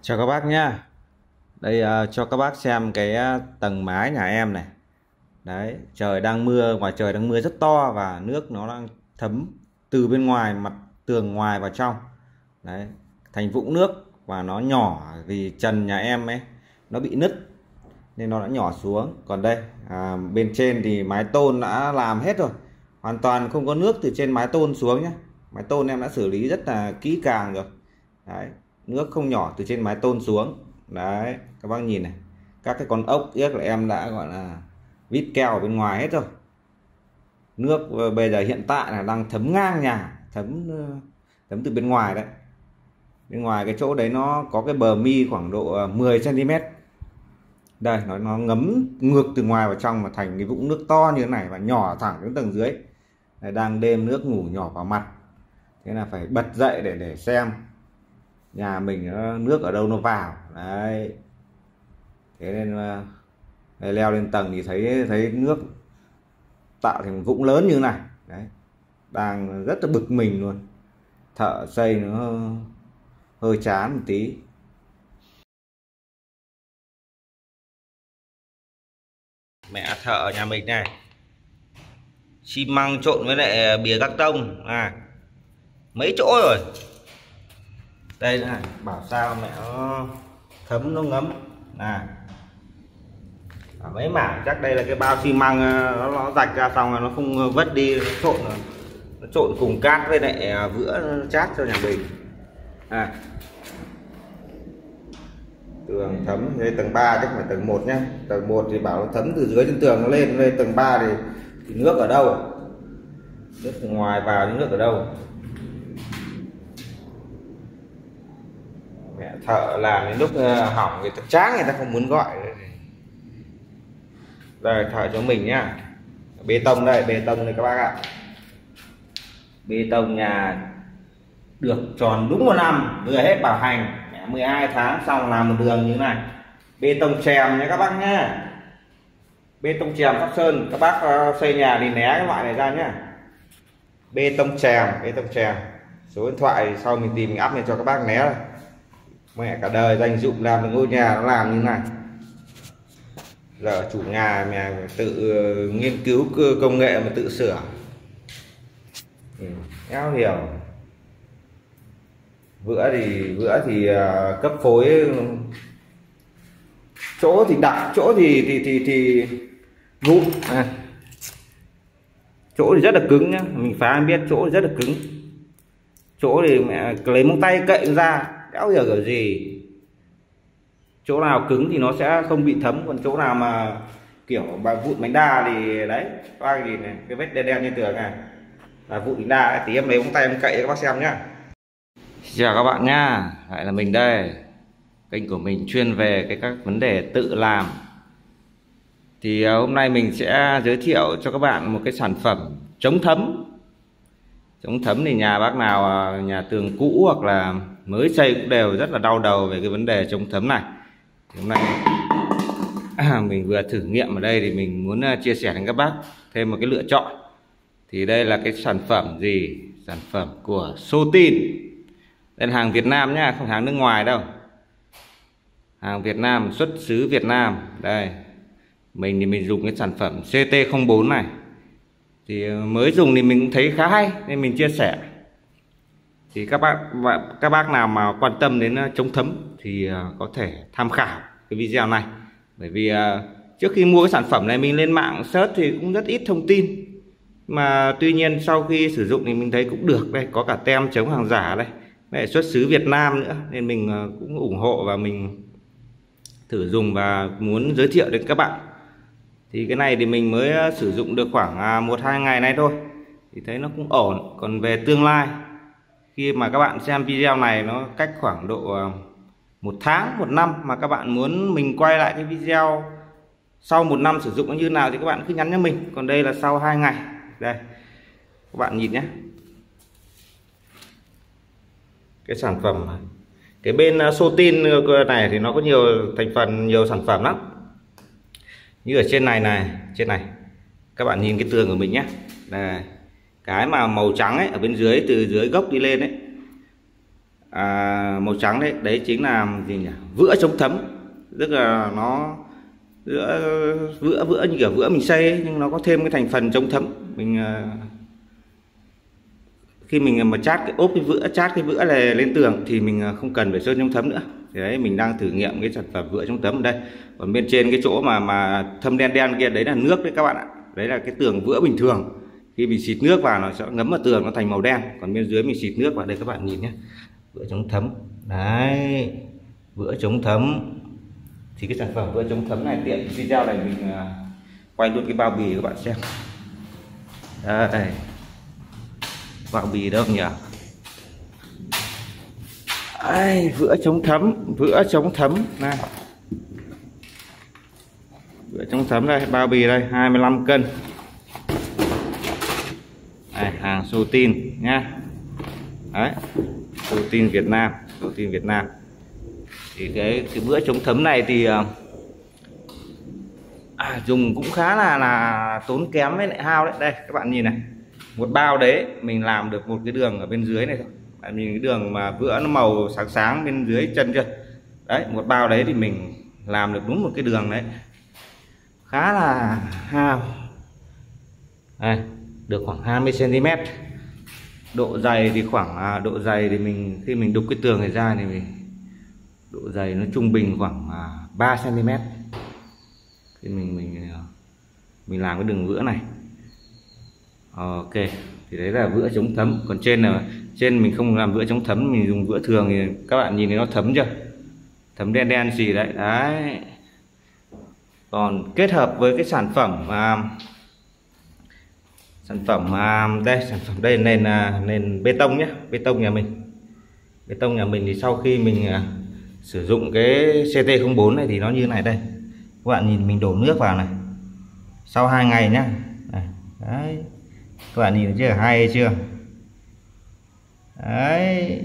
Chào các bác nhá. Đây cho các bác xem cái tầng mái nhà em này. Đấy, trời đang mưa, ngoài trời đang mưa rất to và nước nó đang thấm từ bên ngoài mặt tường ngoài vào trong. Đấy, thành vũng nước và nó nhỏ vì trần nhà em ấy nó bị nứt nên nó đã nhỏ xuống. Còn đây bên trên thì mái tôn đã làm hết rồi, hoàn toàn không có nước từ trên mái tôn xuống nhé. Mái tôn em đã xử lý rất là kỹ càng rồi. Đấy, nước không nhỏ từ trên mái tôn xuống. Đấy, các bác nhìn này, các cái con ốc yếc là em đã gọi là vít keo ở bên ngoài hết rồi. Nước bây giờ hiện tại là đang thấm ngang nhà, thấm từ bên ngoài đấy. Bên ngoài cái chỗ đấy nó có cái bờ mi khoảng độ 10 cm. Đây, nó ngấm ngược từ ngoài vào trong mà thành cái vũng nước to như thế này và nhỏ thẳng đến tầng dưới. Đây, đang đêm nước ngủ nhỏ vào mặt, thế là phải bật dậy để xem nhà mình nước ở đâu nó vào. Đấy, thế nên leo lên tầng thì thấy nước tạo thành một vũng lớn như thế này. Đấy, đang rất là bực mình luôn. Thợ xây nó hơi chán một tí. Mẹ thợ nhà mình này, xi măng trộn với lại bìa cắt tông mấy chỗ rồi. Đây này, bảo sao mẹ nó thấm nó ngấm mấy mảng, chắc đây là cái bao xi măng nó rạch ra xong rồi nó không vứt đi, nó trộn cùng cát với lại vữa chát cho nhà mình. Tường thấm đây, tầng 3 chứ không phải tầng 1 nhé. Tầng 1 thì bảo nó thấm từ dưới trên tường nó lên tầng 3 thì nước ở đâu? Nước từ ngoài vào nhưng nước ở đâu? Mẹ thợ làm đến lúc hỏng người ta chán, người ta không muốn gọi. Đây, thợ cho mình nhá. Bê tông đây, bê tông đây các bác ạ. Bê tông nhà được tròn đúng 1 năm, vừa hết bảo hành. 12 tháng xong làm một đường như thế này. Bê tông chèm nhé các bác nhé. Bê tông chèm Sóc Sơn, các bác xây nhà thì né cái loại này ra nhé. Bê tông chèm. Số điện thoại thì sau mình tìm mình up lên cho các bác né rồi. Mẹ cả đời dành dụm làm được ngôi nhà nó làm như thế này. Giờ chủ nhà tự nghiên cứu công nghệ mà tự sửa. Éo hiểu. Vữa thì cấp phối, chỗ thì đặc, chỗ thì vụn. Chỗ thì rất là cứng nhá, mình phá em biết, chỗ thì rất là cứng. Chỗ thì mẹ lấy móng tay cậy ra, đéo hiểu kiểu gì. Chỗ nào cứng thì nó sẽ không bị thấm, còn chỗ nào mà kiểu vụn bánh đa thì đấy, các bác nhìn này, cái vết đen đen trên tường này là vụn bánh đa. Tí em lấy móng tay em cậy các bác xem nhá. Chào các bạn nhá, lại là mình đây. Kênh của mình chuyên về các vấn đề tự làm. Thì hôm nay mình sẽ giới thiệu cho các bạn một cái sản phẩm chống thấm. Chống thấm thì nhà bác nào nhà tường cũ hoặc là mới xây cũng đều rất là đau đầu về cái vấn đề chống thấm này. Thì hôm nay mình vừa thử nghiệm ở đây thì mình muốn chia sẻ đến các bác thêm một cái lựa chọn. Thì đây là cái sản phẩm gì? Sản phẩm của Sotin. Đây là hàng Việt Nam nhá, không hàng nước ngoài đâu. Hàng Việt Nam, xuất xứ Việt Nam. Đây, mình thì mình dùng cái sản phẩm CT04 này. Thì mới dùng thì mình cũng thấy khá hay nên mình chia sẻ. Thì các bác nào mà quan tâm đến chống thấm thì có thể tham khảo cái video này. Bởi vì trước khi mua cái sản phẩm này mình lên mạng search thì cũng rất ít thông tin. Mà tuy nhiên sau khi sử dụng thì mình thấy cũng được. Đây, có cả tem chống hàng giả đây. Đây, xuất xứ Việt Nam nữa nên mình cũng ủng hộ và mình thử dùng và muốn giới thiệu đến các bạn. Thì cái này thì mình mới sử dụng được khoảng 1-2 ngày nay thôi thì thấy nó cũng ổn. Còn về tương lai, khi mà các bạn xem video này nó cách khoảng độ 1 tháng, 1 năm mà các bạn muốn mình quay lại cái video sau 1 năm sử dụng nó như nào thì các bạn cứ nhắn cho mình. Còn đây là sau 2 ngày. Đây, các bạn nhìn nhé. Cái sản phẩm, cái bên Sotin này thì nó có nhiều thành phần, nhiều sản phẩm lắm. Như ở trên này trên này các bạn nhìn cái tường của mình nhé. Đây, cái mà màu trắng ấy ở bên dưới, từ dưới gốc đi lên ấy, màu trắng đấy, đấy chính là gì nhỉ, vữa chống thấm. Tức là nó vữa như kiểu vữa mình xây ấy, nhưng nó có thêm cái thành phần chống thấm. Mình khi mình mà chát cái ốp cái vữa, chát cái vữa này lên tường thì mình không cần phải sơn chống thấm nữa. Thì đấy, mình đang thử nghiệm cái sản phẩm vữa chống thấm ở đây. Còn bên trên cái chỗ mà thâm đen đen kia, đấy là nước đấy các bạn ạ. Đấy là cái tường vữa bình thường, khi mình xịt nước vào nó sẽ ngấm vào tường, nó thành màu đen. Còn bên dưới mình xịt nước vào đây, các bạn nhìn nhé, vữa chống thấm đấy, vữa chống thấm. Thì cái sản phẩm vữa chống thấm này, tiện video này mình quay luôn cái bao bì các bạn xem. Đây, bao bì đâu nhỉ? Ai, vữa chống thấm, vữa chống thấm này, vữa chống thấm đây, bao bì đây, 25 cân. Đây, hàng Sotin nhá. Đấy, Sotin Việt Nam, Sotin Việt Nam. Thì cái vữa chống thấm này thì dùng cũng khá là tốn kém với lại hao đấy. Đây các bạn nhìn này, một bao đấy mình làm được một cái đường ở bên dưới này thôi. Bạn nhìn cái đường mà vữa nó màu sáng sáng bên dưới chân chưa? Đấy, một bao đấy thì mình làm được đúng một cái đường đấy, khá là hao. Đây, được khoảng 20 cm. Độ dày thì khoảng độ dày thì mình khi mình đục cái tường này ra thì độ dày nó trung bình khoảng 3 cm. Thì mình làm cái đường vữa này. Ok, thì đấy là vữa chống thấm. Còn trên mình không làm vữa chống thấm, mình dùng vữa thường thì các bạn nhìn thấy nó thấm chưa? Thấm đen đen gì đấy. Đấy. Còn kết hợp với cái sản phẩm đây, sản phẩm đây nền bê tông nhé, bê tông nhà mình. Bê tông nhà mình thì sau khi mình sử dụng cái CT04 này thì nó như thế này đây. Các bạn nhìn mình đổ nước vào này. Sau 2 ngày nhá. Đấy. Các bạn nhìn thấy chưa? Hay chưa? Đấy.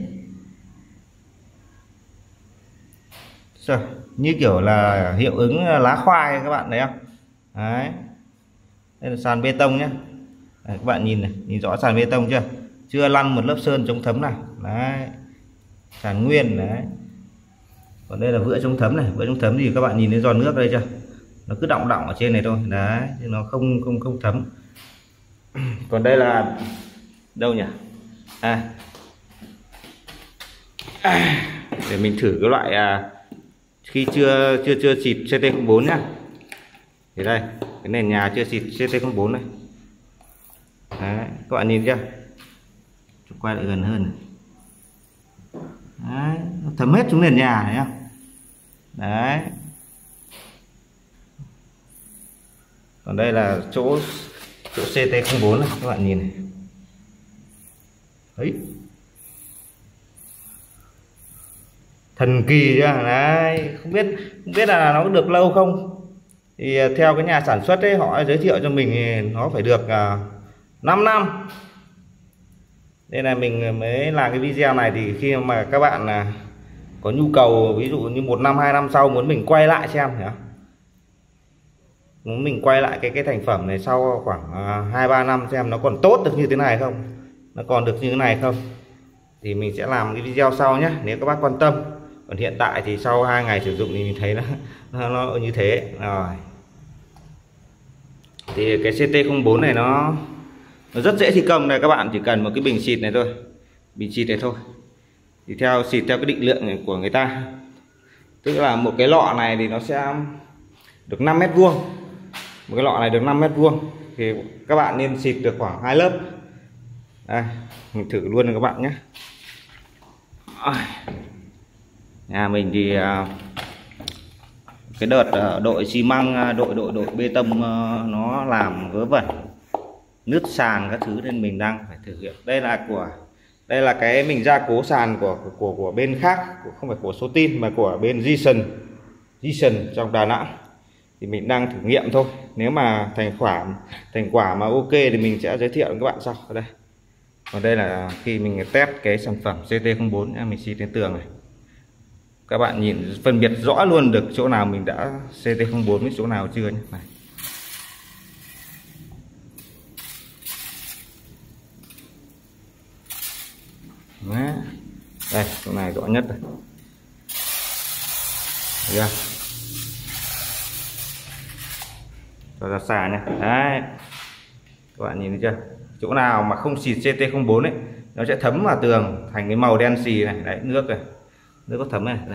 Rồi, như kiểu là hiệu ứng lá khoai các bạn thấy không? Đấy. Đây là sàn bê tông nhé. Đấy, các bạn nhìn này, nhìn rõ sàn bê tông chưa? Chưa lăn một lớp sơn chống thấm nào. Đấy. Sàn nguyên đấy. Còn đây là vữa chống thấm này, vữa chống thấm thì các bạn nhìn thấy giọt nước đây chưa? Nó cứ đọng đọng ở trên này thôi. Đấy, chứ nó không thấm. Còn đây là đâu nhỉ? Để mình thử cái loại khi chưa xịt CT04 nhá. Thì đây, cái nền nhà chưa xịt CT04 này. Đấy, các bạn nhìn chưa? Quay lại gần hơn. Đấy, nó thấm hết xuống nền nhà thấy không? Đấy. Còn đây là chỗ CT04 này, các bạn nhìn này. Đấy. Thần kỳ chưa? Đấy, không biết là nó được lâu không. Thì theo cái nhà sản xuất ấy, họ giới thiệu cho mình thì nó phải được 5 năm. Đây là mình mới làm cái video này, thì khi mà các bạn có nhu cầu, ví dụ như 1 năm 2 năm sau muốn mình quay lại xem nhỉ? Muốn mình quay lại cái thành phẩm này sau khoảng 2-3 năm xem nó còn tốt được như thế này không, nó còn được như thế này không, thì mình sẽ làm cái video sau nhé, nếu các bác quan tâm. Còn hiện tại thì sau 2 ngày sử dụng thì mình thấy nó như thế rồi. Thì cái CT04 này nó rất dễ thi công này, các bạn chỉ cần một cái bình xịt này thôi, bình xịt này thôi. Thì xịt theo cái định lượng của người ta, tức là một cái lọ này thì nó sẽ được 5 mét vuông, một cái lọ này được 5 mét vuông, thì các bạn nên xịt được khoảng 2 lớp. Đây, mình thử luôn các bạn nhé. Nhà mình thì cái đợt đội xi măng, đội bê tông nó làm vớ vẩn, nứt sàn các thứ, nên mình đang phải thử nghiệm. Đây là cái mình gia cố sàn của bên khác, không phải của Sotin mà của bên Gison trong Đà Nẵng. Thì mình đang thử nghiệm thôi. Nếu mà thành quả mà ok thì mình sẽ giới thiệu với các bạn sau. Ở đây. Còn đây là khi mình test cái sản phẩm CT04, mình xịt lên tường này. Các bạn nhìn phân biệt rõ luôn được chỗ nào mình đã CT04 với chỗ nào chưa nhé. Này. Đó. Đây, chỗ này rõ nhất rồi. Thấy chưa? Cho ra xa nhé. Đấy, các bạn nhìn thấy chưa? Chỗ nào mà không xịt CT04 ấy, nó sẽ thấm vào tường thành cái màu đen xì này. Đấy, nước này, nước có thấm này.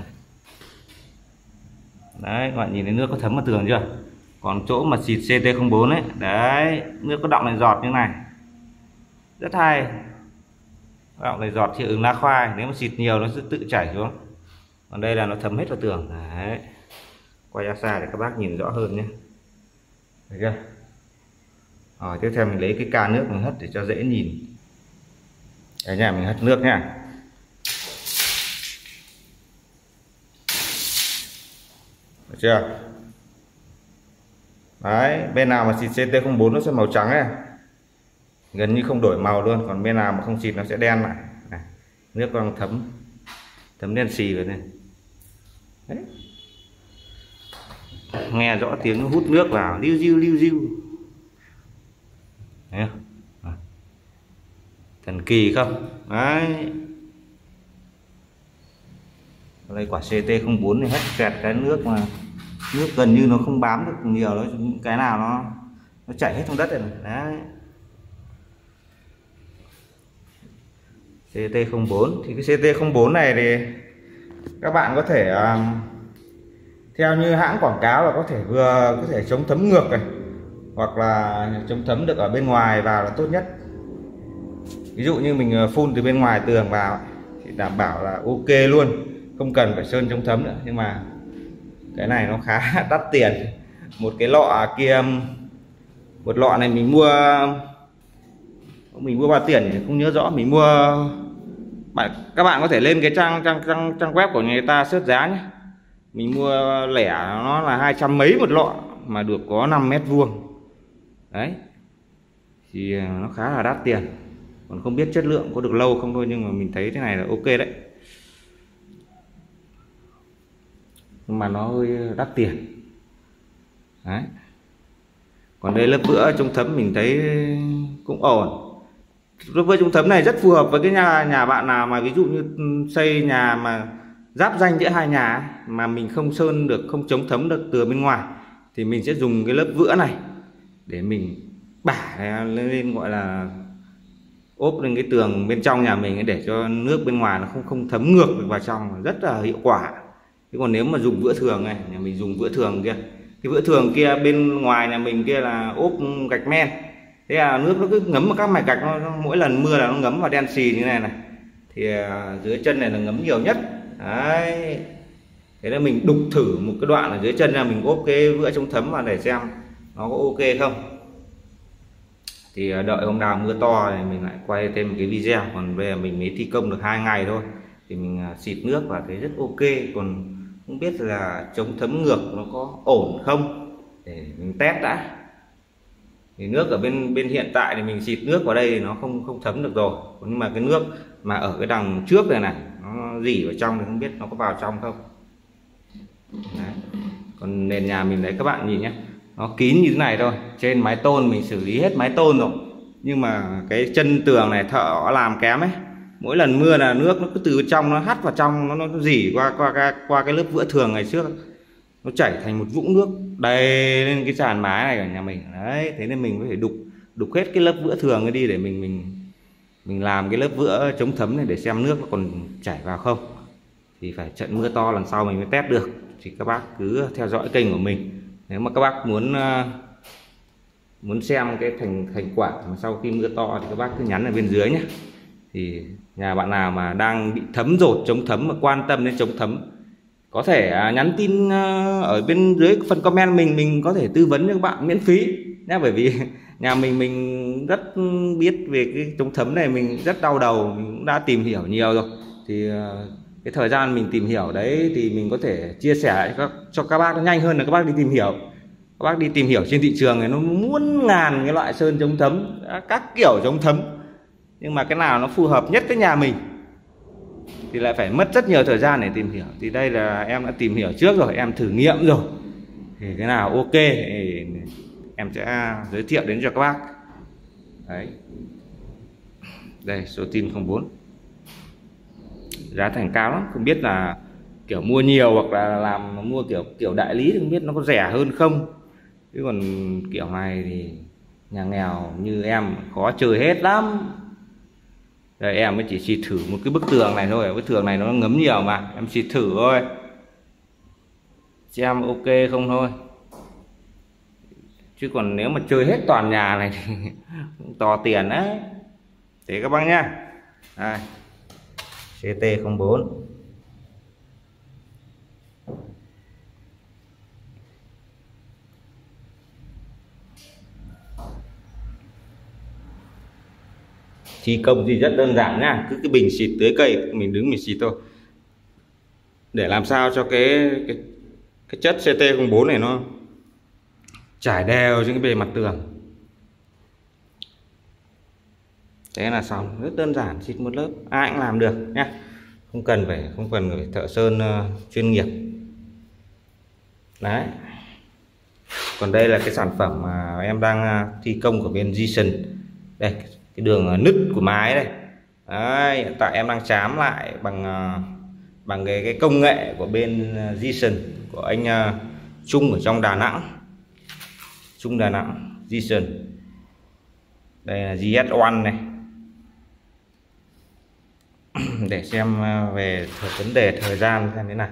Đấy, các bạn nhìn thấy nước có thấm vào tường chưa? Còn chỗ mà xịt CT04 ấy, đấy, nước có đọng này giọt như này, rất hay. Đọng này giọt hiệu ứng lá khoai, nếu mà xịt nhiều nó sẽ tự chảy xuống. Còn đây là nó thấm hết vào tường. Đấy, quay ra xa để các bác nhìn rõ hơn nhé. Thấy chưa? Rồi tiếp theo mình lấy cái ca nước mình hất để cho dễ nhìn. Đấy nha, mình hất nước nha. Được chưa? Đấy, bên nào mà xịt CT04 nó sẽ màu trắng này, gần như không đổi màu luôn. Còn bên nào mà không xịt nó sẽ đen lại này. Nước còn thấm đen xì vậy này. Đấy, nghe rõ tiếng nó hút nước vào, liu riu. Thấy không? Thần kỳ không? Đấy, đây quả CT04 này hất kẹt cái nước mà nước gần như nó không bám được nhiều, nó cái nào nó chảy hết trong đất rồi này. Đấy, CT04 thì cái CT04 này thì các bạn có thể theo như hãng quảng cáo là có thể vừa có thể chống thấm ngược này, hoặc là chống thấm được ở bên ngoài vào là tốt nhất. Ví dụ như mình phun từ bên ngoài tường vào thì đảm bảo là ok luôn, không cần phải sơn chống thấm nữa. Nhưng mà cái này nó khá đắt tiền. Một cái lọ kia, một lọ này mình mua bao tiền thì không nhớ rõ, mình mua các bạn có thể lên cái trang web của người ta search giá nhé. Mình mua lẻ nó là 200 mấy một lọ mà được có 5 mét vuông. Đấy, thì nó khá là đắt tiền. Còn không biết chất lượng có được lâu không thôi, nhưng mà mình thấy thế này là ok đấy. Nhưng mà nó hơi đắt tiền. Đấy. Còn đây lớp vữa chống thấm mình thấy cũng ổn. Lớp vữa chống thấm này rất phù hợp với cái nhà bạn nào mà ví dụ như xây nhà mà giáp ranh giữa hai nhà ấy, mà mình không sơn được, không chống thấm được từ bên ngoài, thì mình sẽ dùng cái lớp vữa này để mình bả lên, gọi là ốp lên cái tường bên trong nhà mình ấy, để cho nước bên ngoài nó không thấm ngược được vào trong, rất là hiệu quả. Thế còn nếu mà dùng vữa thường này, nhà mình dùng vữa thường kia, cái vữa thường kia bên ngoài nhà mình kia là ốp gạch men, thế là nước nó cứ ngấm vào các mạch gạch, nó mỗi lần mưa là nó ngấm vào đen xì như này này, thì dưới chân này là ngấm nhiều nhất. Đấy, thế là mình đục thử một cái đoạn ở dưới chân là mình ốp cái vữa chống thấm vào để xem nó có ok không. Thì đợi hôm nào mưa to thì mình lại quay thêm một cái video. Còn bây giờ mình mới thi công được 2 ngày thôi thì mình xịt nước và thấy rất ok. Còn không biết là chống thấm ngược nó có ổn không để mình test đã. Thì nước ở bên hiện tại thì mình xịt nước vào đây thì nó không thấm được rồi. Nhưng mà cái nước mà ở cái đằng trước này này nó rỉ vào trong thì không biết nó có vào trong không. Đấy. Còn nền nhà mình đấy các bạn nhìn nhé, nó kín như thế này thôi. Trên mái tôn mình xử lý hết mái tôn rồi, nhưng mà cái chân tường này thợ làm kém ấy, mỗi lần mưa là nước nó cứ từ trong nó hắt vào trong, nó rỉ qua cái lớp vữa thường ngày trước, nó chảy thành một vũng nước đầy lên cái sàn mái này ở nhà mình. Đấy, thế nên mình phải đục hết cái lớp vữa thường đi để mình làm cái lớp vữa chống thấm này để xem nước nó còn chảy vào không. Thì phải trận mưa to lần sau mình mới test được. Thì các bác cứ theo dõi kênh của mình. Nếu mà các bác muốn xem cái thành quả mà sau khi mưa to thì các bác cứ nhắn ở bên dưới nhé. Thì nhà bạn nào mà đang bị thấm dột chống thấm mà quan tâm đến chống thấm, có thể nhắn tin ở bên dưới phần comment mình có thể tư vấn cho các bạn miễn phí nhé. Bởi vì nhà mình rất biết về cái chống thấm này, mình rất đau đầu, mình cũng đã tìm hiểu nhiều rồi. Thì cái thời gian mình tìm hiểu đấy thì mình có thể chia sẻ cho các bác nó nhanh hơn là các bác đi tìm hiểu. Các bác đi tìm hiểu trên thị trường này nó muôn ngàn cái loại sơn chống thấm, các kiểu chống thấm, nhưng mà cái nào nó phù hợp nhất với nhà mình thì lại phải mất rất nhiều thời gian để tìm hiểu. Thì đây là em đã tìm hiểu trước rồi, em thử nghiệm rồi, thì cái nào ok thì em sẽ giới thiệu đến cho các bác. Đấy, đây số tin 04. giá thành cao lắm, không biết là kiểu mua nhiều hoặc là làm mua kiểu đại lý thì không biết nó có rẻ hơn không, chứ còn kiểu này thì nhà nghèo như em khó chơi hết lắm. Đây em mới chỉ xịt thử một cái bức tường này thôi, bức tường này nó ngấm nhiều mà em xịt thử thôi, xem ok không thôi, chứ còn nếu mà chơi hết toàn nhà này thì to tiền đấy. Thế các bác nhá, đây CT04 thi công thì rất đơn giản nhá, cứ cái bình xịt tưới cây mình đứng mình xịt thôi, để làm sao cho cái chất CT04 này nó trải đều trên cái bề mặt tường. Thế là xong, rất đơn giản, xịt một lớp ai cũng làm được nhá, không cần phải thợ sơn chuyên nghiệp đấy. Còn đây là cái sản phẩm mà em đang thi công của bên Vision. Đây cái đường nứt của mái đây đấy, hiện tại em đang chám lại bằng cái công nghệ của bên Vision của anh Trung ở trong Đà Nẵng, Trung Đà Nẵng Vision. Đây là GS1 này. Để xem về vấn đề thời gian xem thế nào,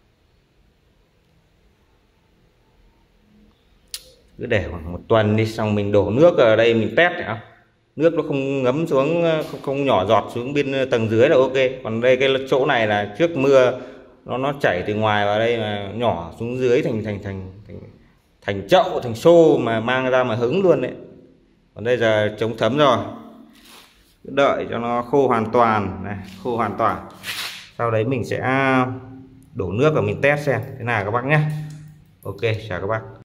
cứ để khoảng 1 tuần đi, xong mình đổ nước ở đây mình test này, nước nó không ngấm xuống, không nhỏ giọt xuống bên tầng dưới là ok. Còn đây cái chỗ này là trước mưa nó chảy từ ngoài vào đây mà nhỏ xuống dưới thành chậu, thành xô mà mang ra mà hứng luôn đấy. Còn đây giờ chống thấm rồi, đợi cho nó khô hoàn toàn này, khô hoàn toàn, sau đấy mình sẽ đổ nước và mình test xem thế nào các bác nhé. Ok, chào các bác.